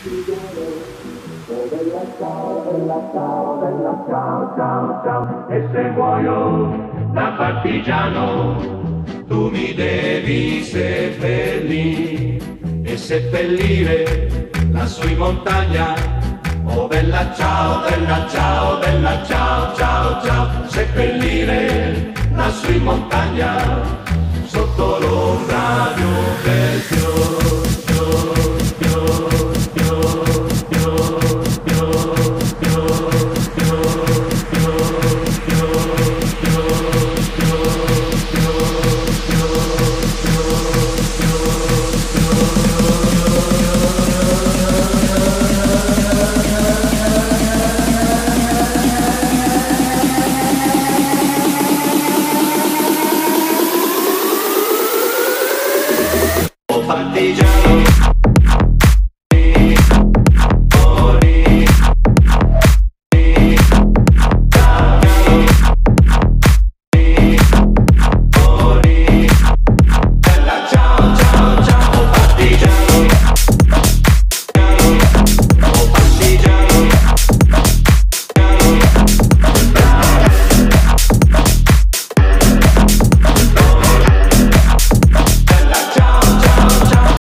Oh bella ciao, bella ciao, bella ciao, ciao, ciao. E se muoio da partigiano, tu mi devi seppellire e seppellire lassù in montagna. Oh bella ciao, bella ciao, bella ciao, ciao, ciao. Seppellire lassù in montagna, sotto l'ombra di un bel fiore.